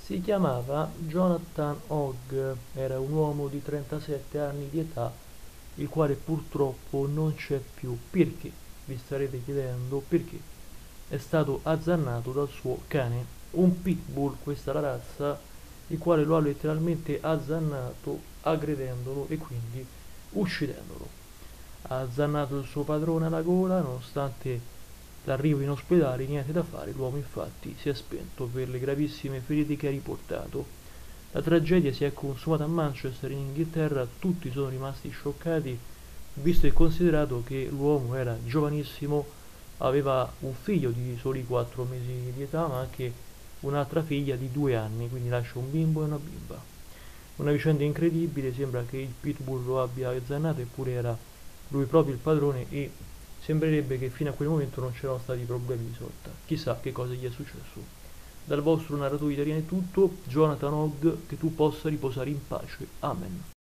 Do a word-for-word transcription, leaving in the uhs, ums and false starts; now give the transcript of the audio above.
Si chiamava Jonathan Hogg, era un uomo di trentasette anni di età, il quale purtroppo non c'è più. Perché? Vi starete chiedendo perché? È stato azzannato dal suo cane, un pitbull, questa è la razza, il quale lo ha letteralmente azzannato, aggredendolo e quindi uccidendolo. Ha azzannato il suo padrone alla gola, nonostante l'arrivo in ospedale, niente da fare, l'uomo infatti si è spento per le gravissime ferite che ha riportato. La tragedia si è consumata a Manchester, in Inghilterra, tutti sono rimasti scioccati, visto e considerato che l'uomo era giovanissimo, aveva un figlio di soli quattro mesi di età, ma anche un'altra figlia di due anni, quindi lascia un bimbo e una bimba. Una vicenda incredibile, sembra che il pitbull lo abbia azzannato, eppure era lui proprio il padrone e sembrerebbe che fino a quel momento non c'erano stati problemi di sorta. Chissà che cosa gli è successo. Dal vostro narratore italiano è tutto, Jonathan Hogg, che tu possa riposare in pace. Amen.